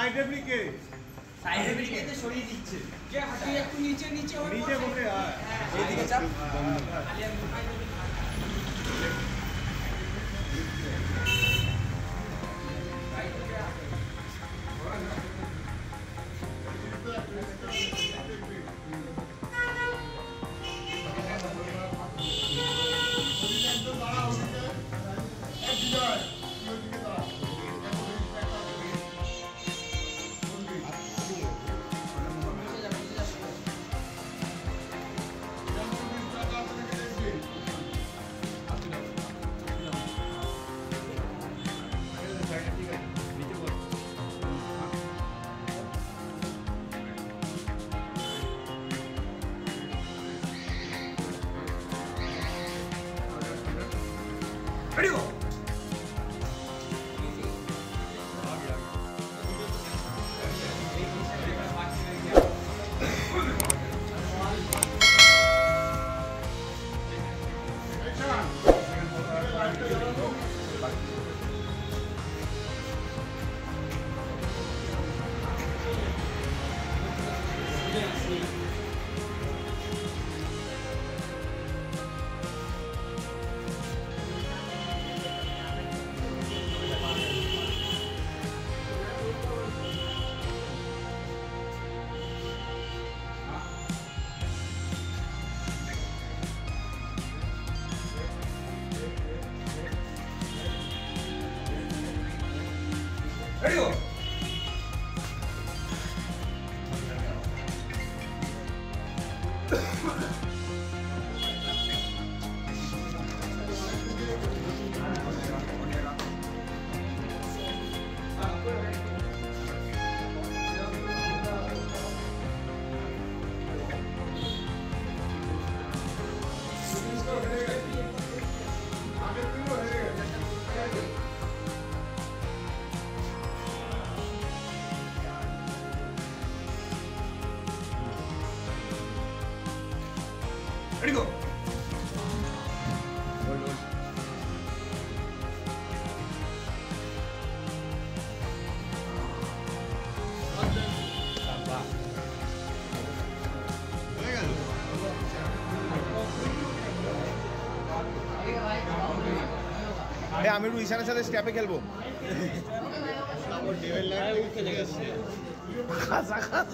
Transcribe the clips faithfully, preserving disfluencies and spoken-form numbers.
Side referee के side referee के तो छोड़ी दीजिए क्या हटी एक नीचे नीचे और नीचे बोले हां এদিকে চাপ Ready go. Ready go. Ready go. Hold on. ए আমি একটু ইশানের সাথে স্টেপে খেলবো টেবিল লাইন উঠে গেছে খাসা খাস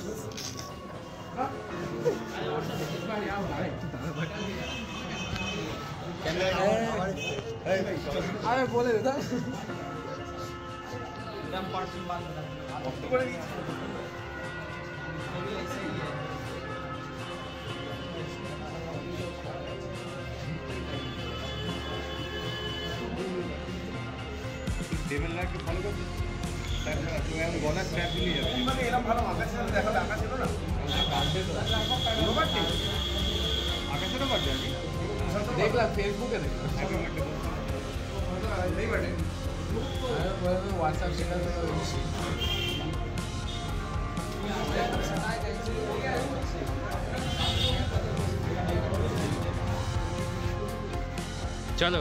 আরে বলে দাদা দাম পার্সেন্ট বাদ অফ করে দিয়েছি টেবিল লাইনকে ফলো করছি তারপরে তুমি এখন বোনাস স্ট্র্যাপ দিয়ে যাবে মানে এরকম ভালো আকাশ ছিল দেখা আকাশ ছিল না আকাশেরও বাড়ছে আর কি দেখলাম ফেসবুকে দেখলাম नहीं बटे व्हाट्सएप से चलो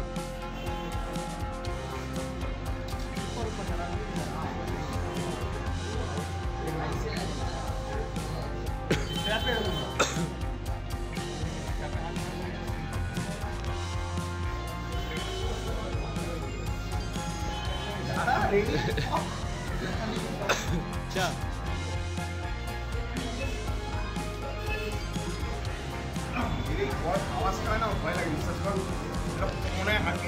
क्या बहुत आवाज का ना भय लगे सच में कोने हट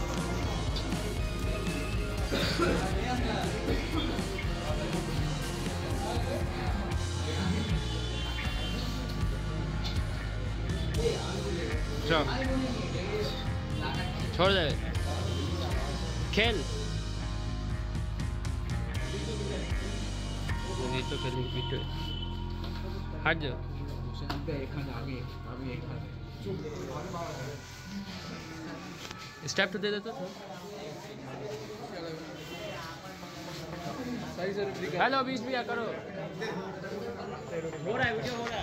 चल छोड़ दे खेल ये तो खेलने की पीठ हट जाओ एक हाथ आगे आगे एक हाथ स्टेप तो दे देता सही से हेलो बीस भी करो हो रहा है वीडियो हो रहा है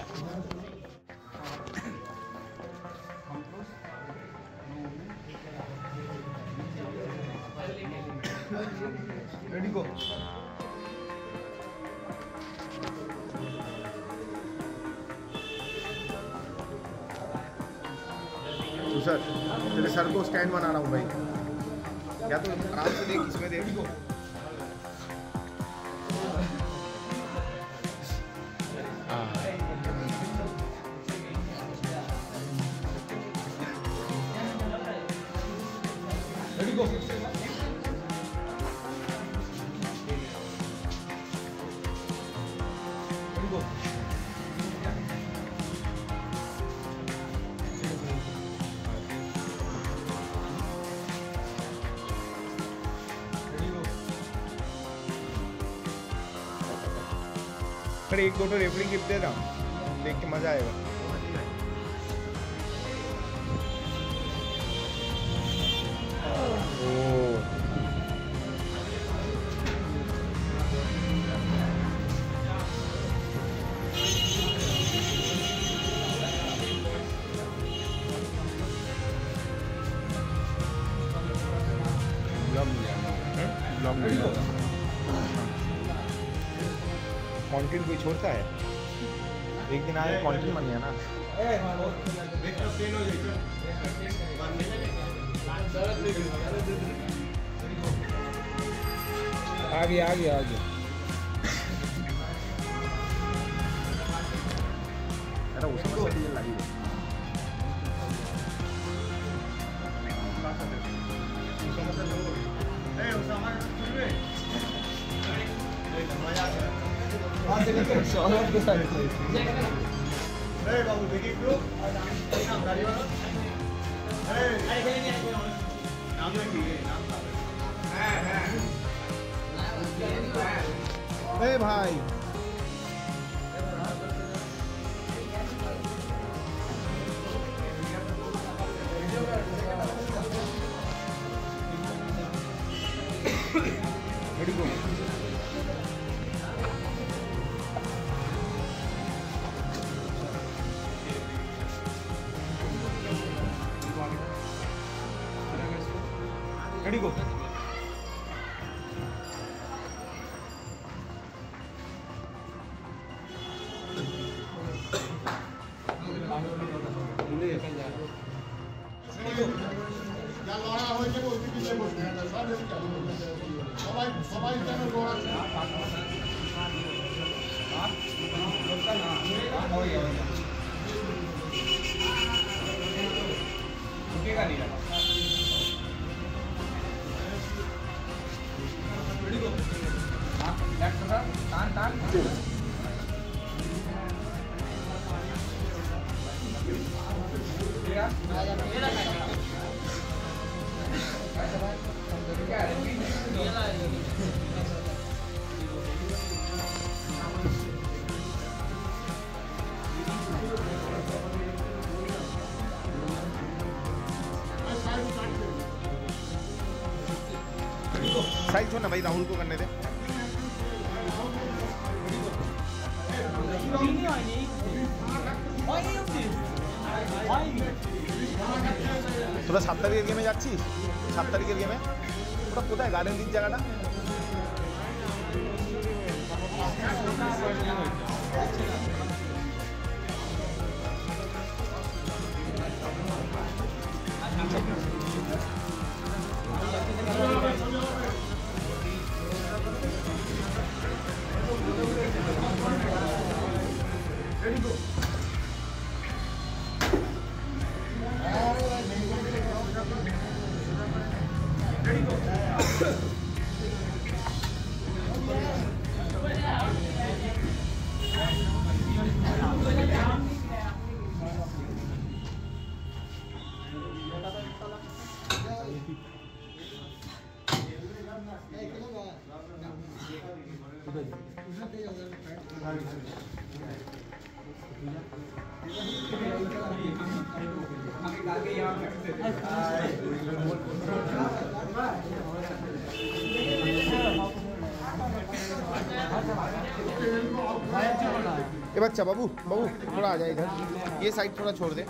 रेडी गो सर, तेरे सर को स्टैंड बना रहा हूँ भाई। या तो आराम से देख, इसमें देख। Ready, go. फिर एक दो तो रेफरी गिफ्ट दे रहा हूँ, देख के मजा आएगा। कंटेंट कोई छोड़ता है, एक दिन आए कंटेंट बन गया ना। आ गया आ गया आ गया। अरे उसमें से ये लगी ए उसामा सुन बाबू देखिए नाम गाड़ी वाला नाम देखिए नाम भाई रेडी गो। साइड छोड़ ना भाई, राहुल को करने दे। তোরা সাত তারিখের গেমে যাচ্ছিস? সাত তারিখের গেমে ওটা কোথায়? গার্ডেন লিগ জায়গাটা? ए बच्चा बाबू बाबू थोड़ा आ जाए इधर, ये साइड थोड़ा छोड़ दे।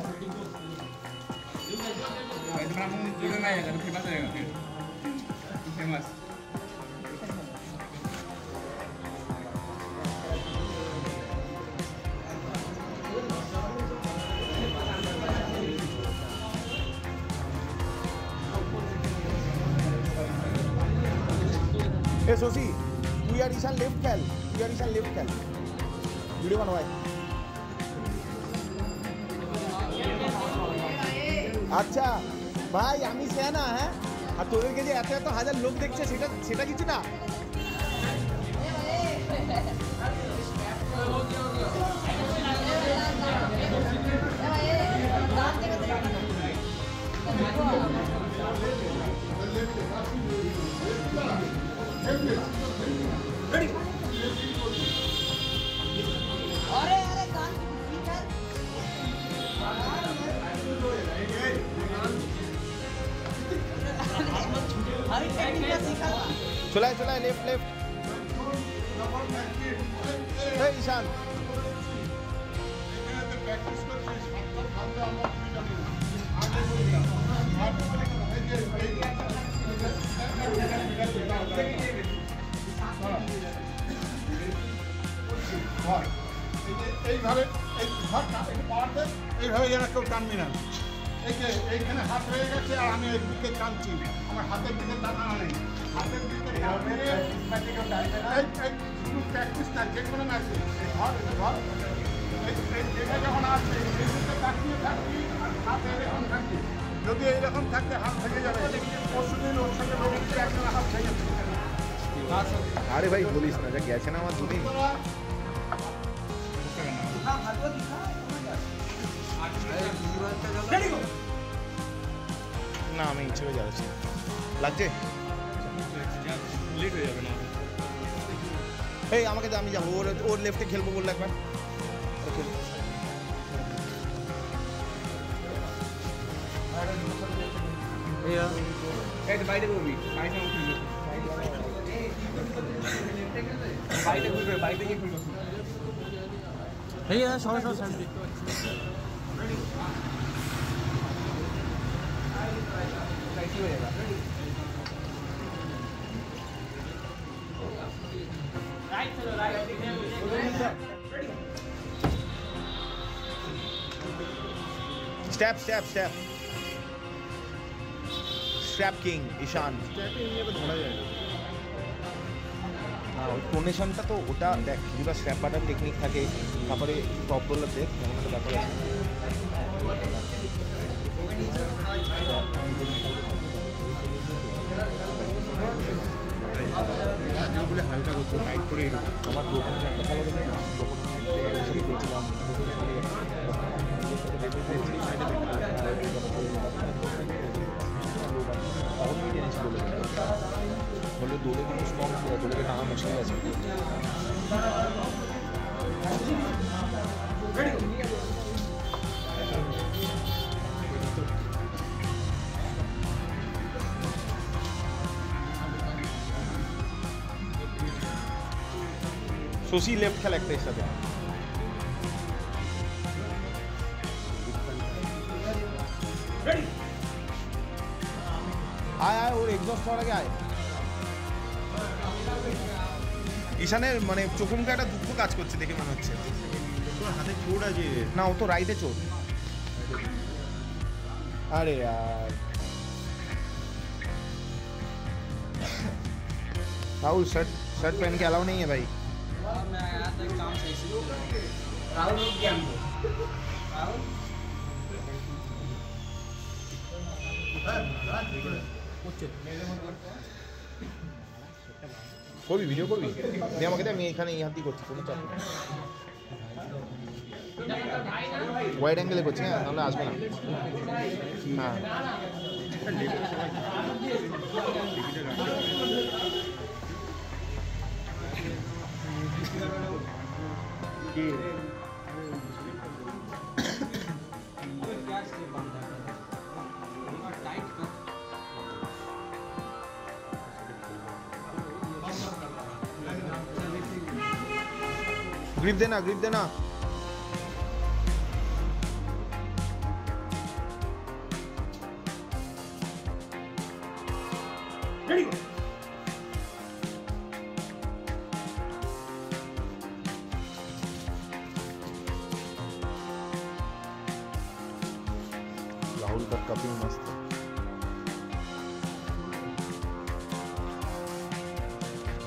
फेमस ए सोसी तू यार ईशान लेफ्ट खेल तू यार ईशान लेफ्ट खेल वीडियो बना भाई আচ্ছা ভাই আমি সেনা হ্যাঁ আর তোদেরকে যে এত এত হাজার লোক দেখছে সেটা সেটা কিছু না अरे अरे गान ठीक है अरे टेक्निक का सीखा चला चला लेफ्ट लेफ्ट ए ईशान এইভাবে এই ঘরটা পাওয়াতে এইভাবে যেন কেউ টানবি না এই যে এইখানে হাত হয়ে গেছে আর আমি এই দিকে টানছি আমার হাতের দিকে টানা নেই হাতের দিকে শুধু প্র্যাকটিস না যে কোনো ম্যাচে ঘর ঘর এটা যখন আসছে এই দিকে তাকিয়ে থাকবি হাত এরকম থাকবি যদি এইরকম থাকতে হাত ভেঙে যাবে পরশু দিন ওর সঙ্গে বেরিয়েছে একজন হাত ভেঙে আরে ভাই বলিস না যা গেছে না আমার দুদিন না আমি ইচ্ছে করে যাচ্ছি লাগছে লেট হয়ে যাবে না এই আমাকে দে আমি যাবো ওর ওর লেফটে খেলবো বললে একবার এই বাইরে করবি বাইরে খুলবি বাইরে খুলবে বাইরে গিয়ে খুলবো এই সবাই সব side step step step step king Ishan টোনেশনটা তো ওটা দেখ দুটা স্ট্র্যাপ বাটার টেকনিক থাকে তারপরে টপ রোলার দেখ যেমন একটা ব্যাপার আছে হালকা করতে টাইট করে আমার দোকানে একটা ভালো দেবে না করছিলাম বলে দৌড়ে কিন্তু স্ট্রং ছিল দৌড়ে টানা মুশকিল আছে শশী লেফট খেলা একটা এর সাথে আয় আয় ওর এক্সস্ট হওয়ার আগে আয় ঈশানের মানে চোখে মুখে একটা দুঃখ কাজ করছে দেখে মনে হচ্ছে তোর হাতে চোট আছে না ও তো রাইটে চোট আরে यार राहुल शर्ट शर्ट पहन के अलाउ नहीं है भाई मैं आया था काम से राहुल रुक गया हमको राहुल করবি ভিডিও করবি দিয়ে আমাকে দে আমি এখানে এই হাতেই করছি কোনো চাপ নেই ওয়াইড অ্যাঙ্গেলে করছি হ্যাঁ তাহলে আসবে না হ্যাঁ ग्रिप देना ग्रिप देना राहुल का काफी मस्त है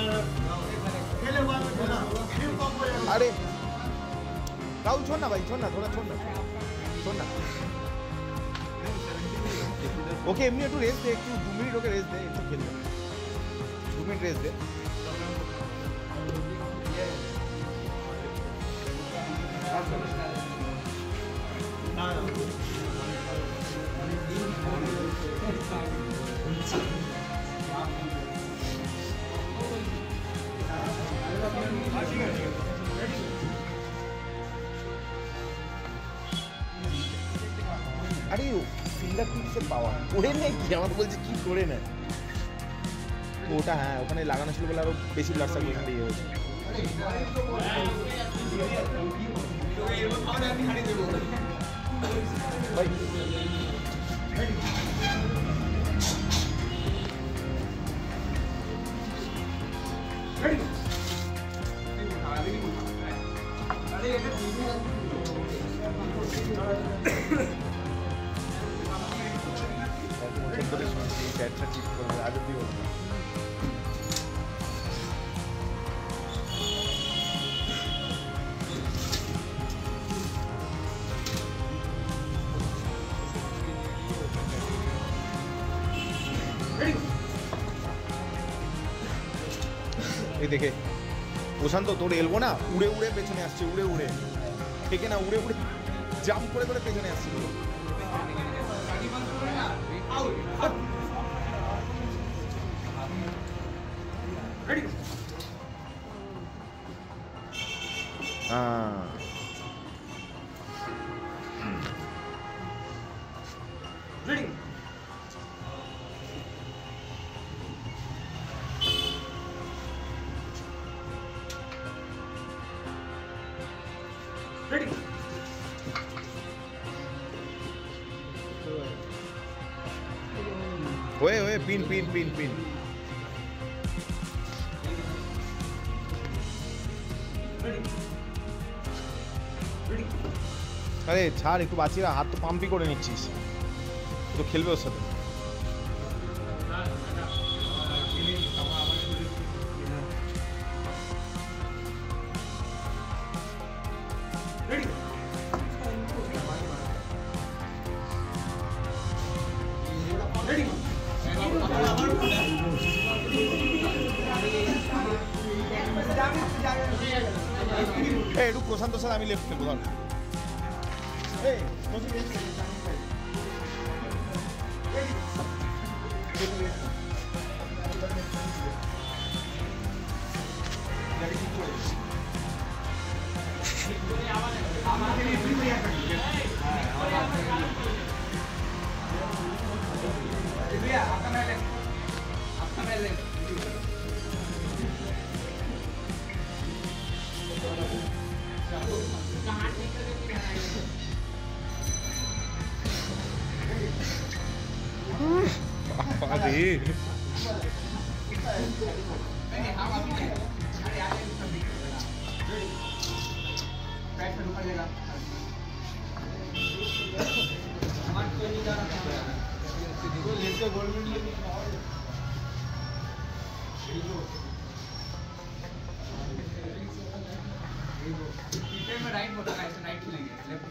अरे राहुल छोड़ ना भाई, छोड़ ना, थोड़ा छोड़ ना, छोड़ ना। ओके एमনি একটু রেস্ট দে, একটু দু মিনিট ওকে রেস্ট দে, একটু খেলবে দু মিনিট রেস্ট দে। আরে ফিঙ্গারপ্রিন্টসের পাওয়া করে নেয় কি, আমার বলছে কি করে নেয় ওটা। হ্যাঁ ওখানে লাগানো ছিল বলে আরো বেশি ব্লাড সার্কুলেশন দিয়ে হয়েছে। ভাই ব্যাটটা ঠিক করবে আগে দিয়ে বলবে। এই দেখে প্রশান্ত তোর এলবো না উড়ে উড়ে পেছনে আসছে, উড়ে উড়ে থেকে না উড়ে উড়ে জাম্প করে করে পেছনে আসছে। হ্যাঁ ওয়ে ওয়ে পিন পিন পিন পিন আরে ছাড় একটু বাঁচিয়ে, হাত তো পাম্পই করে নিচ্ছিস, তো খেলবে ওর সাথে। এই একটু প্রশান্তর সাথে আমি লেফট খেলবো ধর। এই Padre. राइट बोला ऐसे राइट लेंगे लेफ्ट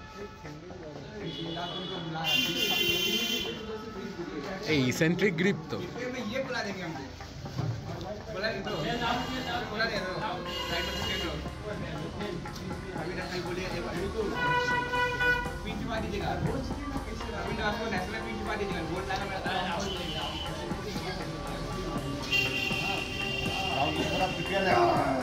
এই সেন্ট্রিক গ্রিপ তো ये बुला देंगे हमसे बुला दे दो बुला दे दो राइट पे दे दो अभी तक कल बोलिए एक बार पिंच मार दीजिएगा अभी ना आपको नेशनल पिंच मार दीजिएगा बोल लाना मेरा राहुल थोड़ा प्रिपेयर है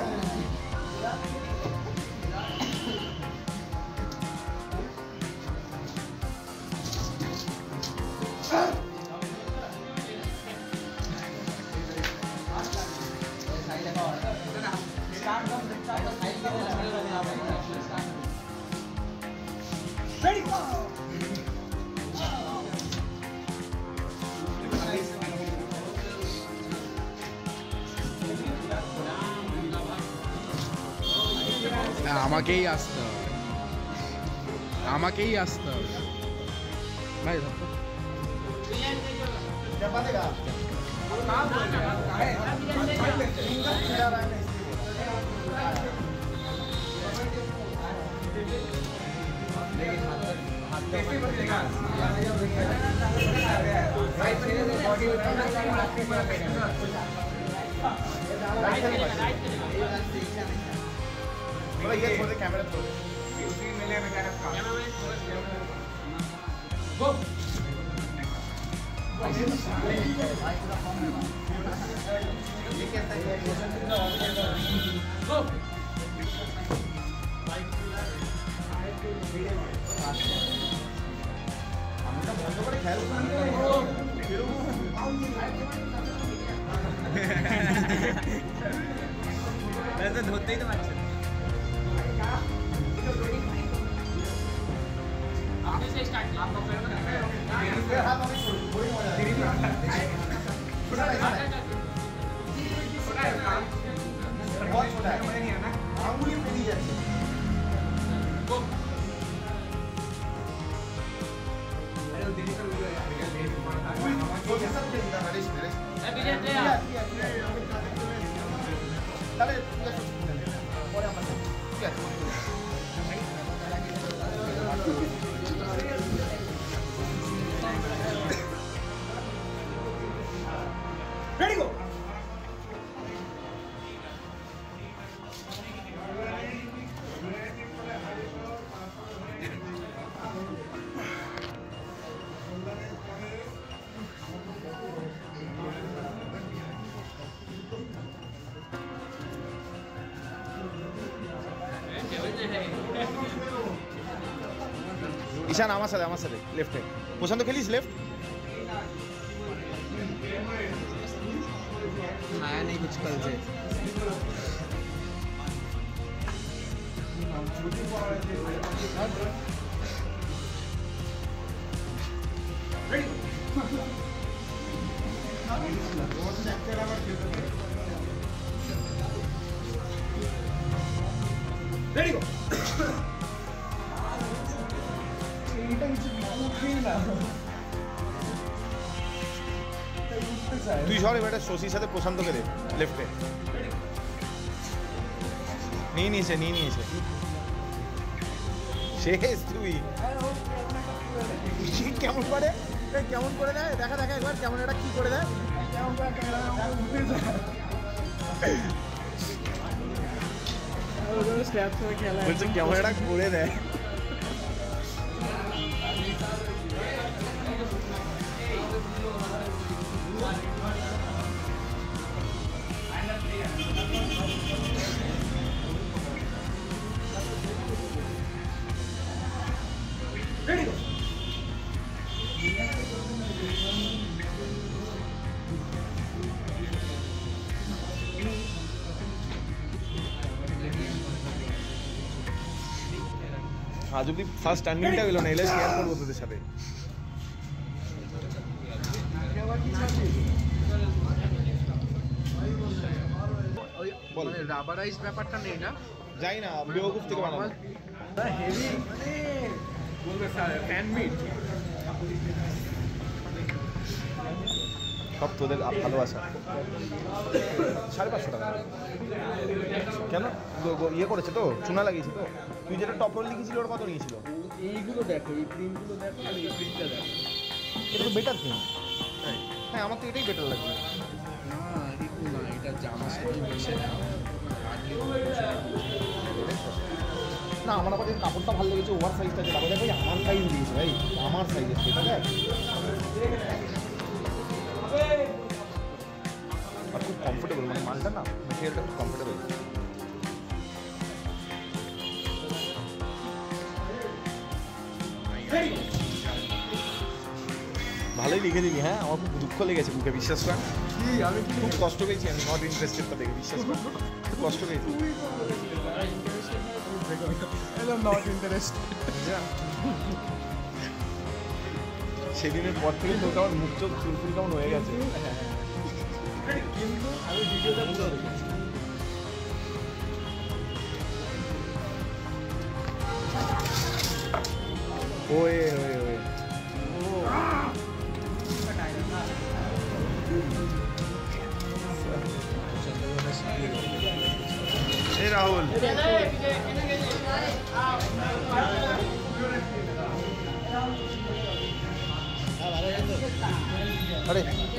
আমাকেই আসতে হবে, আমাকেই আসতে হবে ভাই। চাপা দেগা ये छोड़ दे कैमरा छोड़ दे ধরতেই তো পারছে Ready, go! ঈশান আমার সাথে আমার সাথে লেফটে প্রশান্ত খেলিস লেফট खाया नहीं कुछ कल से Ready, go! তুই সর এবারে শশীর সাথে প্রশান্তকে দে লেফটে নিয়ে নিয়েছে নিয়ে নিয়েছে শেষ তুই কেমন করে কেমন করে দেয় দেখা দেখা একবার কেমন এটা কি করে দেয় বলছে ক্যামেরাটা করে দেয় Ready, go! আজ অব্দি ফার্স্ট টার্নিংটা গেল না এলে শেয়ার করবো তোদের সাথে বল রাবারাইজ ব্যাপারটা নেই না যাই না বেওকুফ থেকে বানাবো হেভি মানে বলবে স্যার হ্যান্ডমেড সব তোদের ভালোবাসা সাড়ে পাঁচশো টাকা কেন গো- গো- ইয়ে করেছে তো চুনা লাগিয়েছে তো তুই যেটা টপ রোল লিখেছিল ওর কত নিয়েছিল এইগুলো দেখো এই প্রিন্টগুলো দেখো আর এই প্রিন্টটা দেখো এটা তো বেটার থিং হ্যাঁ আমার তো এটাই বেটার লাগছে না এগুলো না এটা জামা সাথে মিশে না না আমার আবার এই কাপড়টা ভালো লেগেছে ওভার সাইজটা যেটা বলে ভাই আমার সাইজ দিয়েছে ভাই আমার সাইজের সেটা দেখ আর খুব কমফোর্টেবল মানে মালটা না মেটেরিয়ালটা খুব কমফোর্টেবল ভালোই লিখে দিবি হ্যাঁ আমার খুব দুঃখ লেগেছে মুখে বিশ্বাস কর আমি খুব কষ্ট পেয়েছি আমি নট ইন্টারেস্টেডটা দেখে বিশ্বাস কর খুব কষ্ট পেয়েছি নট ইন্টারেস্ট সেদিনের পর থেকে তোর আমার মুখ চোখ চুলফুল কেমন হয়ে গেছে কিন্তু আমি ভিডিওটা পুরো দেখেছি ওয়ে ওয়ে ওয়ে राहुल। अरे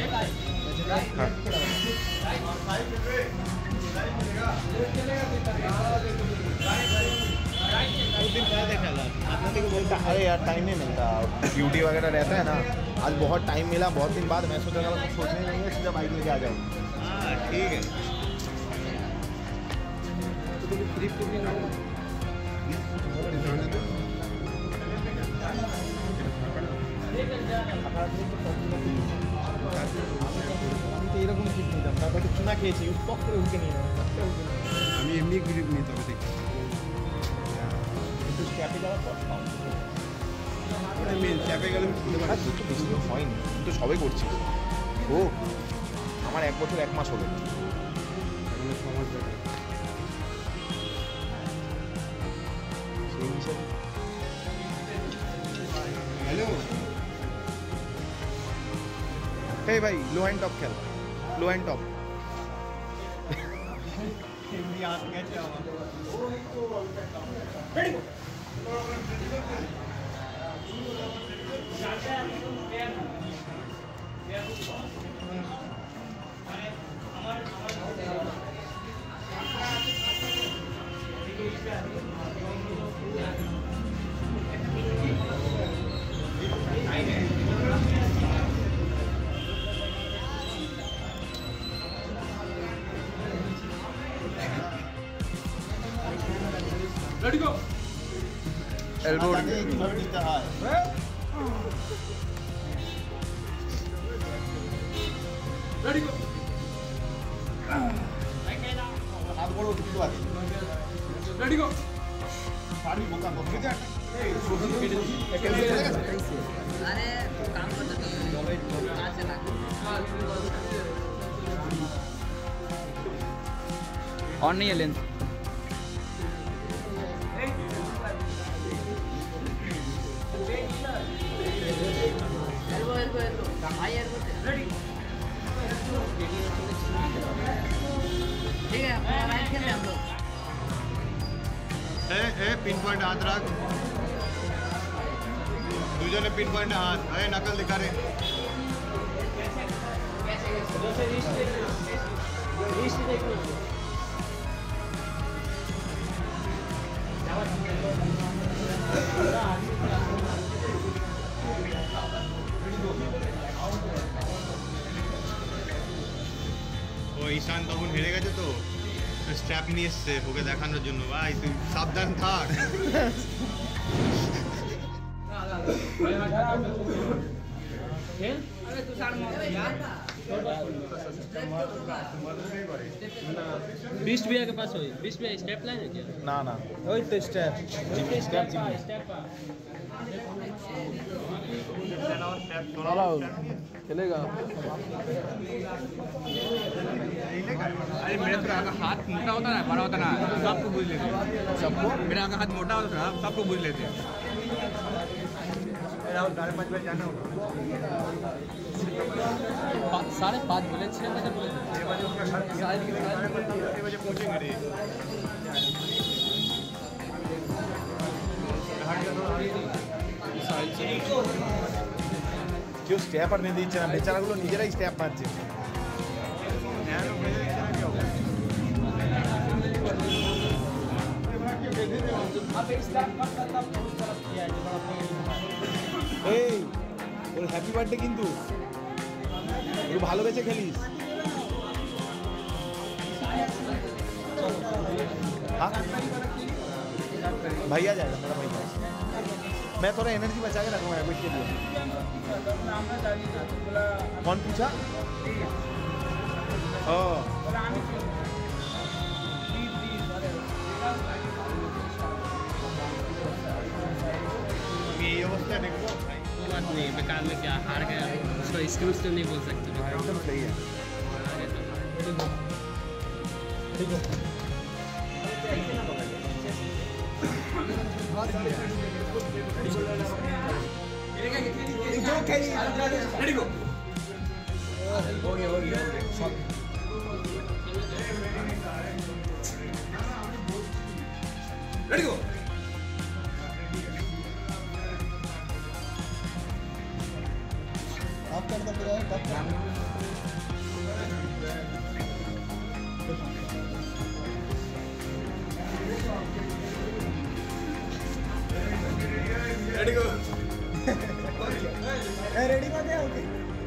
अरे यार टाइम नहीं मिलता, ड्यूटी वगैरह रहता है ना। आज बहुत टाइम मिला, बहुत दिन बाद। मैं सोचा था कुछ सोचने नहीं है, सीधा बाइक लेके आ जाओ। हाँ ठीक है। আমি তো এরকম ঠিক নিতাম, তারপর তো চুনা খেয়েছি, টক করে উঠে নিয়ে আমি এমনি গ্রিপ নিই তবে দেখি একটু ক্যাপে যাওয়ার পর ওটা মেন চ্যাপে গেলে আমি খুলতে পারি। তো বেশি দিন হয়নি, তুই তো সবে করছিস। ও আমার এক বছর এক মাস হলো। সেই হিসাবে হ্যালো এই ভাই লো হ্যান্ড টপ খেল, লো হ্যান্ড টপ। এমনি হাত গেছে আমার। Ready go. এলবো কিভাবে নিতে হয়? Ready go. হাত বড় কিন্তু আছে। Ready go. পারবি বোকা বসে যা। এই শুধু কেটে দিই। अरे काम करता नहीं कहाँ से ला ऑन नहीं है lens. Elbow elbow elbow high elbow ready ठीक है अपना राइट खेल रहे हम लोग এ এ পিন পয়েন্ট হাত রাখ। দুজনে পিন পয়েন্টে হাত। এ নকল দিখা রে। ও ঈশান তখন হেরে গেছে তো স্ট্র্যাপ নিয়ে এসছে ওকে দেখানোর জন্য। ভাই তুই সাবধান থাক। अरे तू साड़ मत यार बीस्ट भैया के पास हो, बीस्ट भैया स्टेप लाइन है क्या? না না ওই তো স্ট্যাপ জিমি স্ট্যাপ জিমি चलेगा। अरे मेरा थोड़ा अगर हाथ मोटा होता ना बड़ा होता ना सबको बुझ लेते। सबको मेरा अगर हाथ मोटा होता ना सबको बुझ लेते। साढ़े पाँच बजे जाना होगा। साढ़े पाँच बोले, छः बजे बोले थे। छः बजे उसका साढ़े छः बजे पहुँचेंगे रे। কেউ স্ট্যাপ আর বেঁধে দিচ্ছে না, বেচারাগুলো নিজেরাই স্ট্যাপ মারছে। এই ওর হ্যাপি বার্থডে কিন্তু একটু ভালোবেসে খেলিস। हाँ भैया जाएगा मेरा भैया। मैं थोड़ा एनर्जी बचा के रखूँगा हैबिट के लिए। कौन पूछा? हाँ এই অবস্থা দেখবো कोई बात नहीं, बेकार में क्या हार गया उसको एक्सक्यूज तो नहीं बोल सकते। एकदम सही है। ठीक है रेडी गो। हो गया हो गया रेडी गो आप कर दो फिर टप रेडी गो ए रेडी मध्ये ओके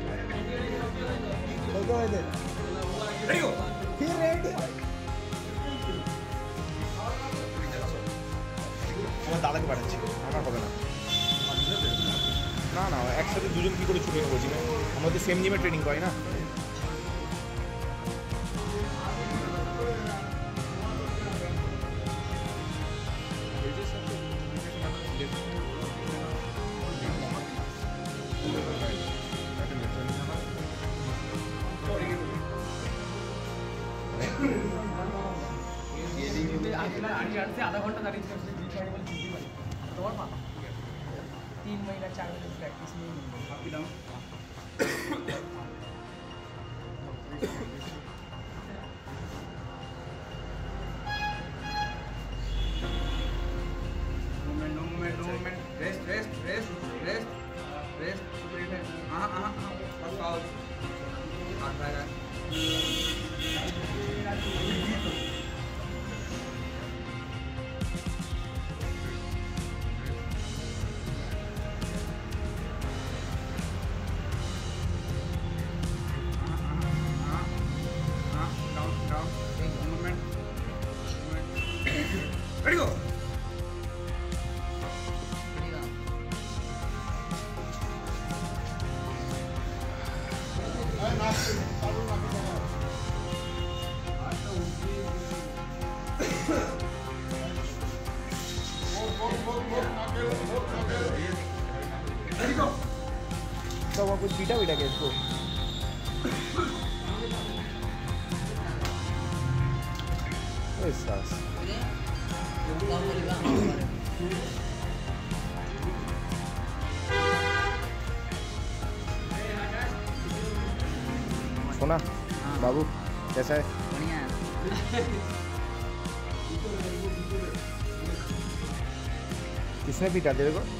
बघा इथे रेडी गो फिर रेडी আমার দাদাকে পাঠাচ্ছি আমার হবে না না না একসাথে দুজন কী করে ছুটে নেবো জিমে আমরা তো সেম জিমে ট্রেনিং করি না आधा घंटा दाड़ी तीन महीना चार महीना प्रैक्टिस में movement no movement no movement rest rest rest rest rest हाँ हाँ हाँ बस पाओ हाथ रहेगा Ready go. Ready go. तो वहाँ कुछ पीटा पीटा क्या इसको सास सोना बाबू कैसा है बढ़िया किसने पीटा तेरे को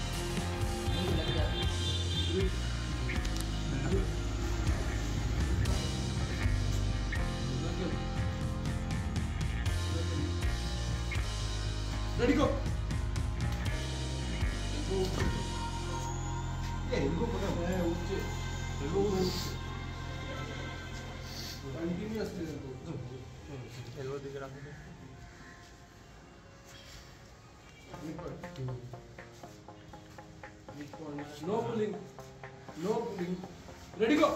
Ready go. No pulling. No pulling. Ready go.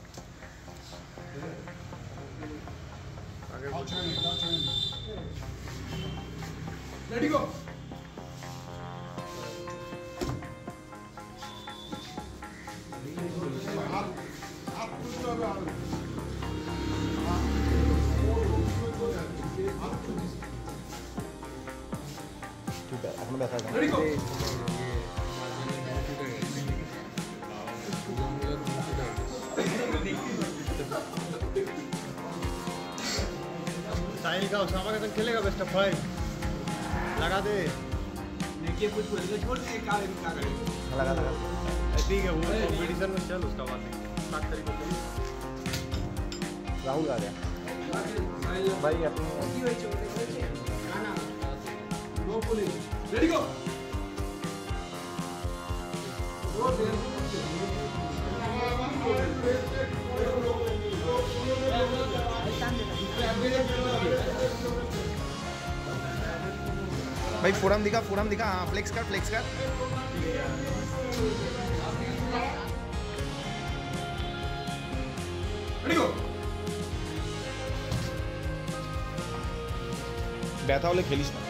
Ready go. ठीक है अपना बैठा था Ready go. साहिल का उसामा के संग खेलेगा बेस्ट ऑफ फाइव लगा दे देखिए कुछ बोलेगा छोड़ दे क्या क्या करेगा लगा लगा ठीक है वो कंपटीशन में चल उसका बात है सात तारीख को राहुल आ गया भाई अपनी नो पुलिंग रेडी गो भाई फोरम दिखा फोरम दिखा हाँ फ्लेक्स कर फ्लेक्स कर रेडी गो ব্যথা হলে খেলিস না